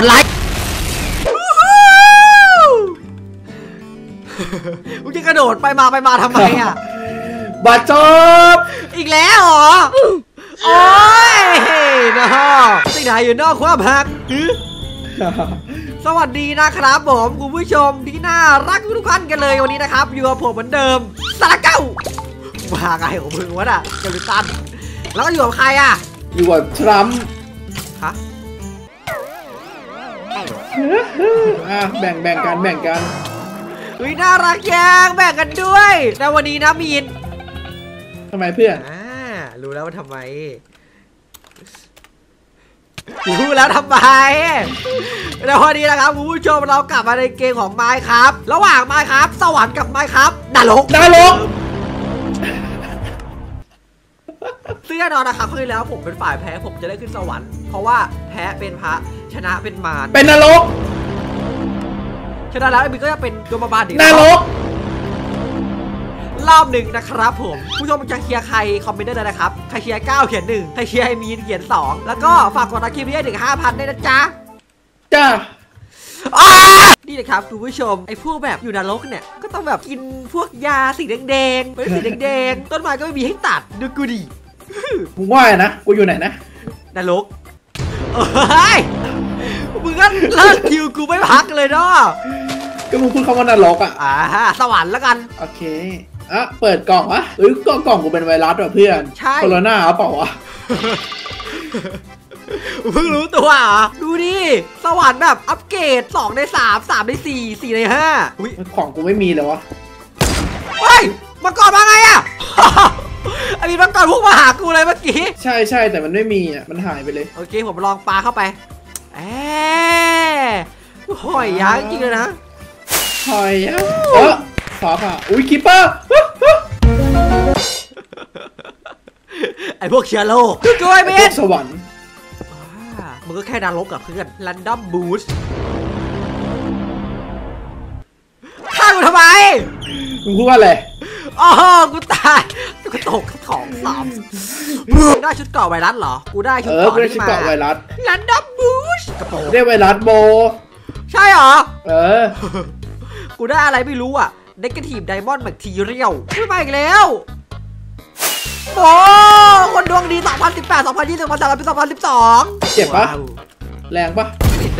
ดไลค์มึงจะกระโดดไปมาทำไมอ่ะบาดจบอีกแล้วเหรอโอ้ยนะฮะสิ่งไหนอยู่นอกความหักสวัสดีนะครับผมคุณผู้ชมที่น่ารักทุกท่านกันเลยวันนี้นะครับอยู่กับผมเหมือนเดิมสาระเก้าว่าไงของมึงวะน่ะเกลิตันแล้วก็อยู่กับใครอ่ะอยู่กับทรัมป์ฮะแบ่งกันอุ้ยน่ารักยังแบ่งกันด้วยแต่วันนี้นะมีนทำไมเพื่อนรู้แล้วว่าทำไมแล้ววันนี้นะครับคุณผู้ชมเรากลับมาในเกมของ Minecraft ระหว่าง Minecraft สวรรค์กับ Minecraft นรกซึ่งแน่นอนนะครับครั้งที่แล้วผมเป็นฝ่ายแพ้ผมจะได้ขึ้นสวรรค์เพราะว่าแพ้เป็นพระชนะเป็นมารเป็นนรกชนะแล้วไอ้บิ๊กก็จะเป็นโยมบาลอีกนรกรอบหนึ่งนะครับผมผู้ชมจะเชียร์ใครคอมเมนต์ได้เลยนะครับใครเชียร์9เขียน1ใครเชียร์มีนเขียน2แล้วก็ฝากกดไลค์คลิปนี้ให้ถึง 5,000 ด้วยนะจ๊ะนี่นะครับคุณผู้ชมไอ้พวกแบบอยู่นรกเนี่ยก็ต้องแบบกินพวกยาสีแดงๆเป็นสีแดงๆต้นไม้ก็ไม่มีให้ตัดดูกูดิมึงว่านะกูอยู่ไหนนะนรกมึงก็เลิกคิวกูไม่พักเลยเนาะก็มึงพูดคำว่านรกสวรรค์แล้วกันโอเคเปิดกล่องวะกล่องกูเป็นไวรัสว่ะเพื่อนใช่โคโรนาเปล่าวะเพิ่งรู้ตัวดูดิสวรรค์แบบอัปเกรด2 ใน 3 3 ใน 4 4 ใน 5อุ้ยของกูไม่มีเลยวะเฮ้ยมังกรมาไงอ่ะอันนี้มังกรพุ่งมาหากูเลยเมื่อกี้ใช่แต่มันไม่มีมันหายไปเลยโอเคผมลองปาเข้าไปหอยยักษ์จริงเลยนะหอยยักษ์ฝาผ่าอุ้ยคิปเปอร์ไอพวกเชียร์โลช่วยเบนสวรรค์มึงก็แค่นรกกับเพื่อนแรนดอมบูสต์ฆ่ากูทำไมมึงพูดว่าอะไรกูตายกูตกของได้ชุดเกาะไวรัสเหรอกูได้ชุดเกาะไวรัสแรนดอมบูสต์ได้ไวรัสโบใช่เหรอกูได้อะไรไม่รู้อ่ะเนกาทีฟไดมอนด์แบคทีเรียลขึ้นมาอีกแล้วโอ้คนดวงดี2018 2020 2012 เจ็บปะแรงปะ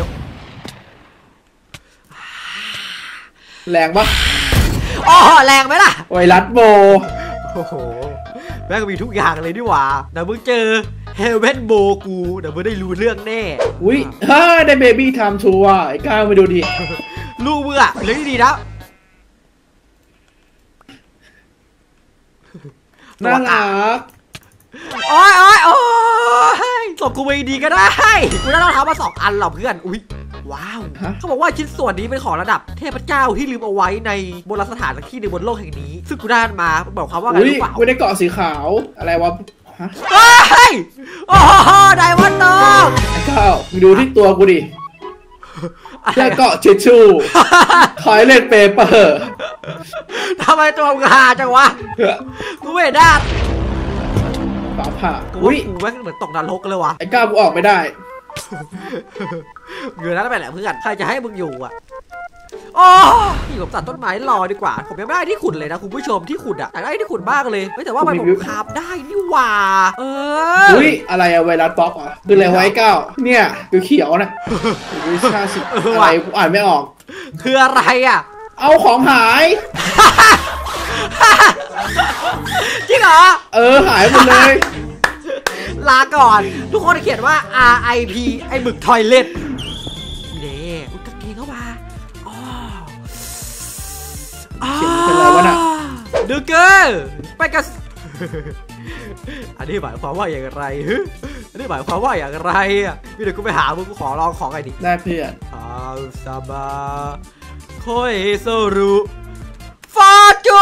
แรงปะแรงไหมล่ะไวรัสโบโอ้โหแม่งมีทุกอย่างเลยนี่หว่าเดี๋ยวมึงเจอเฮเวนโบกูเดี๋ยวมึงได้รู้เรื่องแน่อุ้ยได้เบบี้ไทม์ชัวร์ไอ้ก้าวไปดูดิลูกมึงอะเรื่องดีนะน่ารักโอ้ยส่งกูไปดีก็ได้กูได้รองเท้ามา2 อันหรอเพื่อนอุ้ยว้าวเขาบอกว่าชิ้นส่วนนี้เป็นของระดับเทพเจ้าที่ลืมเอาไว้ในโบราณสถานที่หนึ่งบนโลกแห่งนี้ซึ่งกูได้มาบอกความว่าไงรู้เปล่ากูได้เกาะสีขาวอะไรวะไดมอนด์โตไอ้ก้าวมึงดูที่ตัวกูดิได้เกาะเชชูคอยเล่นเปเปอร์ทำไมตัวมึงหาจังวะกูไม่ได้ฝาผ่ากูแม่งเหมือนตกนรกเลยวะไอ้ก้าวกูออกไม่ได้อยู่นั่นไปแหละเพื่อนใครจะให้มึงอยู่อ่ะพี่ผมตัดต้นไม้รอดีกว่าผมยังไม่ได้ที่ขุดเลยนะคุณผู้ชมที่ขุดอ่ะแต่ได้ที่ขุดบ้างเลยแต่ว่าผมคาบได้นี่หว่าอุ้ยอะไรอะไวรัสบล็อกอะคืออะไรไว้ก้าวเนี่ยเขียวนะวิชาสิอะไรกูอ่านไม่ออกคืออะไรอ่ะเอาของหายจริงเหรอหายหมดเลยลาก่อนทุกคนเขียนว่า RIP ไอ้หมึกทอยเล็ตเด้อุ๊ยกางเกงเข้ามาเขียนเป็นอะไรวะน่ะดูเกอร์ไปกันอันนี้หมายความว่าอย่างไรอันนี้หมายความว่าอย่างไรอ่ะพี่เดี๋ยวกูไปหามึงกูขอลองของไอ้ดิได้เพื่อนซาบาโคยโซรุฟอจู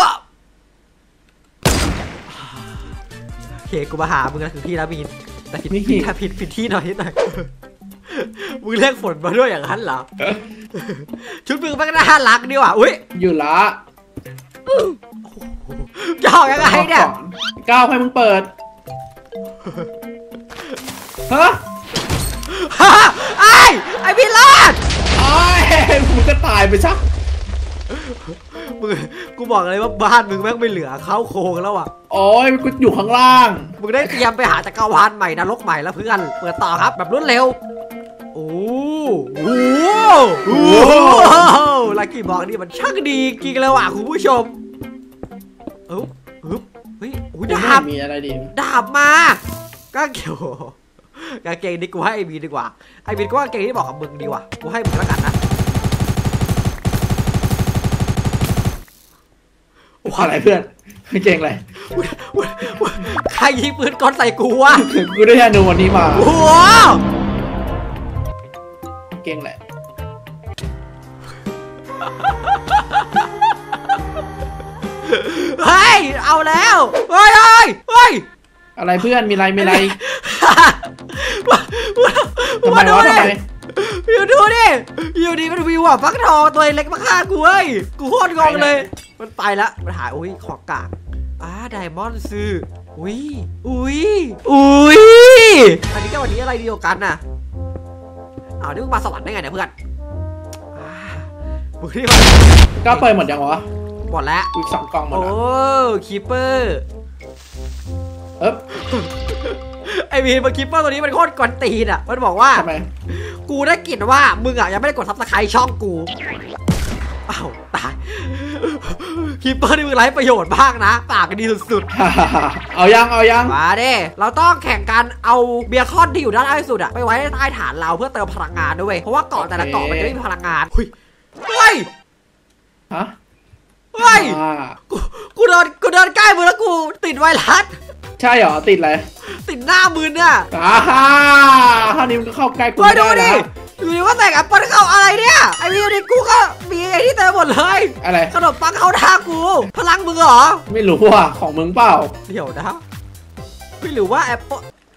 โอเคกูมาหามึงนะคือพี่นะมีนแต่ผิดที่หน่อยมึงเรียกฝนมาด้วยอย่างนั้นเหรอชุดมึงมันก็น่ารักดีว่ะอุ้ยอยู่ละจะออกยังไงเนี่ยก้าวให้มึงเปิดไอ้ไอ้พี่รอดไอ้มึงก็ตายไปซะมึงกูบอกเลยว่าบ้านมึงแม่งไม่เหลือเข้าโครงแล้วอ่ะโอ้ยกูอยู่ข้างล่างมึงได้เตรียมไปหาจักรวาลใหม่นรกใหม่แล้วเพื่อนเปิดต่อครับแบบรวดเร็วโอ้โหลักกี้บอกนี่มันช่างดีจริงเลยว่ะคุณผู้ชมเฮ้ยโอ้ยดาบมีอะไรดีดาบมาก็เกี่ยวกางเกงนี่กูให้ไอบีดีกว่าไอบีก็กางเกงที่บอกกับมึงดีกว่ากูให้มึงแล้วกันนะอะไรเพื่อนเก่งอะไรใครยิงปืนก้อนใส่กูวะกูได้ธนูวันนี้มาโอ้โหเก่งแหละเฮ้ยเอาแล้วเฮ้ยอะไรเพื่อนมีอะไรมีอะไรมาดูทำดิไมอยู่ดูดิอยู่ดีมันวิวอ่ะฟักทองตัวเล็กมาฆ่ากูเว้ยกูโคตรงงเลยมันไปละมันหายอุ้ยของกากไดมอนด์ซื้ออุ้ยอันนี้กับวันนี้อะไรเดียวกันน่ะอ้าวนี่มึงมาสวรรค์ได้ไงเนี่ยเพื่อนมึงนี่มันก็เปิดหมดยังวะหมดแล้วอีก2 กล่องหมดโอ้แล้วคีเปอร์ ไอวีนคีเปอร์ตัวนี้มันโคตรกวนตีนอ่ะมันบอกว่าทำไมกูได้กลิ่นว่ามึงอ่ะยังไม่ได้กดซับสไครต์ช่องกูอ้าวตายคีเปอร์นี่มึงไร้ประโยชน์มากนะปากกันดีสุดเอายังๆมาเด้เราต้องแข่งกันเอาเบียร์คอนที่อยู่ด้านล่างสุดอ่ะไปไว้ใต้ฐานเราเพื่อเติมพลังงานด้วยเพราะว่าเกาะแต่ละเกาะมันจะไม่มีพลังงานเฮ้ยฮะกูเดินใกล้มึงแล้วกูติดไวรัสใช่เหรอติดอะไรติดหน้ามึงเนี่ยท่านี้มันก็เข้าใกล้กูมาไม่ดูได้ดิแล้วอยู่ดีว่าแต่งแอปเปิลเข้าอะไรเนี่ยไอ้วิวนี่กูก็มีไอ้ที่เต็มหมดเลยอะไรขนมปังเข้าท่ากูพลังมึงเหรอไม่รู้ว่ะของมึงเปล่าเดี๋ยวนะไม่หรือว่าแอปเปิล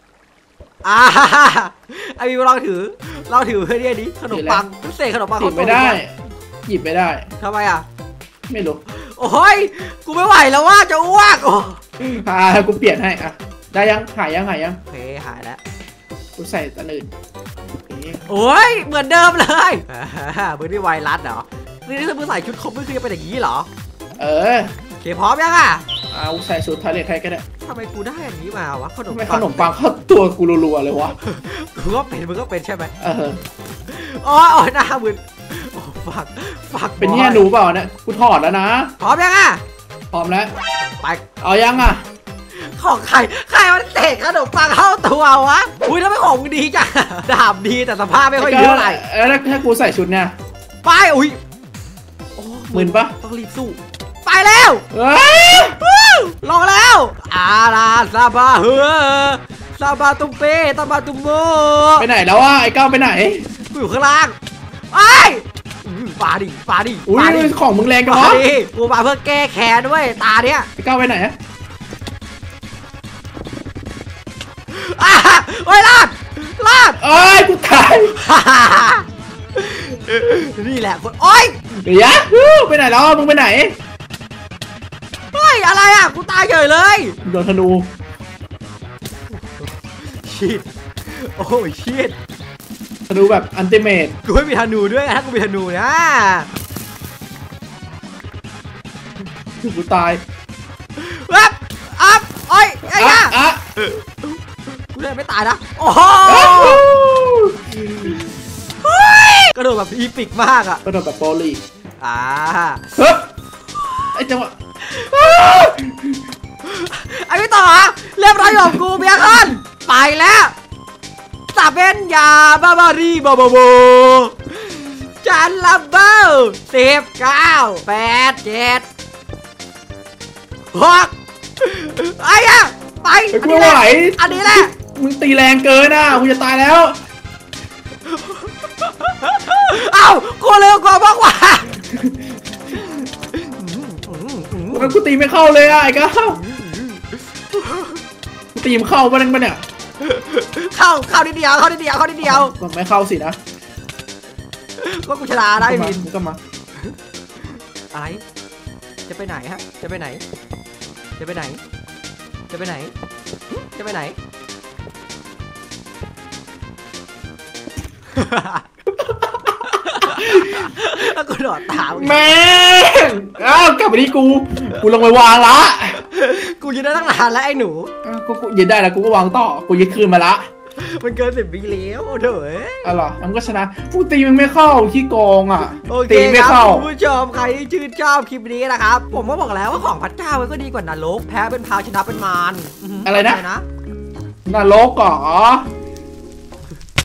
ไอ้วิวลองถือเพื่อเนี่ยดิขนมปังเสกขนมปังหยิเข้าบไม่ได้ หยิบไม่ได้ทำไมอ่ะไม่รู้โอ้ยกูไม่ไหวแล้วว่าจะอ้วกโอ้กูเปลี่ยนให้อะได้ยังหายยังโอเคหายแล้วกูใส่ตันอื่นโอ้ยเหมือนเดิมเลยมึงนี่ไวรัสเหรอนี่ถ้ามึงใส่ชุดคอมมึงคือจะเป็นอย่างนี้เหรอเออโอเคพร้อมยังอ่ะเอาใส่สูตรทอยเลทให้ก็ได้ทำไมกูได้อย่างนี้มาวะขนมทำไมปัขงนมปังเข้าตัวกูรัวๆเลยวะมึงก็เป็นใช่ไหมเอออ๋อหน้ามึนโอ้ฝักเป็นเนี่ยหนูเปล่าเนี่ยกูถอดแล้วนะพร้อมยังอ่ะพร้อมแล้วไปเอายังอ่ะของใครมันเตะขนมปังเข้าตัววะอุ้ยถ้าไม่ของมึงดีจ้ะดาบดีแต่สภาพไม่ค่อยเยอะอะไรแล้วถ้ากูใส่ชุดเนี่ยไปอุ้ยโอ้มึนปะต้องรีบสู้ไปแล้วเฮ้ยลงแล้วลาซาบาเฮซาบาตุมเป้ซาบาตุมโมไปไหนแล้ววะไอ้ก้าวไปไหนกูอยู่ข้างล่างไอ้ปาดิอุ้ยของมึงแรงจังปาวะดิกูมาเพื่อแก้แค้นด้วยตาเนี้ยไอ้ก้าวไปไหนอะโอ้ยลาดเอ้ยกูตายนี่แหละคนโอ้ยเดี๋ยวไปไหนแล้วมึงไปไหนเฮ้ยอะไรอ่ะกูตายเฉยเลยโดนธนูชิดโอ้ยชิดธนูแบบอันติเมตกูไม่มีธนูด้วยถ้ากูมีธนูนะกูตายอัพโอ้ยไอ้ย่าอะกูเลยไม่ตายนะโอ้โหกระโดดแบบอีปิกมากอ่ะกระโดดแบบโปลีเฮ้ยไอ้จังหวะไอ้พี่ต่อเรียบร้อยของกูเบียร์คอนไปแล้วตาเป็นยาบาบารีบาบาโบจันลับเบิล19 8 7 6ไอ้อะไปกูไม่ไหวอันนี้แหละมึงตีแรงเกินอ่ะกูจะตายแล้วเอ้ากูเร็วกว่าบอกว่ากูตีไม่เข้าเลยอ่ะไอ้ก้าวกูตีมเข้าปะเนี่ยเข้านิดเดียวมันไม่เข้าสินะก็กูชนะได้วินมึงก็มาอะไรจะไปไหนฮะจะไปไหนแล้วกูโดดตามแม่งอ้าวกลับไปที่กูลงไปวางละกูยืนได้ตั้งนานแล้วไอ้หนูกูยึดได้แล้วกูก็วางต่อกูยึดคืนมาละมันเกิน10 วิแล้วเถอะอ๋อเหรอมันก็ชนะกูตีมันไม่เข้าขี้โกงอ่ะโอเคตีไม่ครับเข้าคุณผู้ชมใครที่ชื่นชอบคลิปนี้นะครับผมก็บอกแล้วว่าของพระเจ้ามันก็ดีกว่านรกแพ้เป็นพราวชนะเป็นมารอะไรนะ นรกเหรอ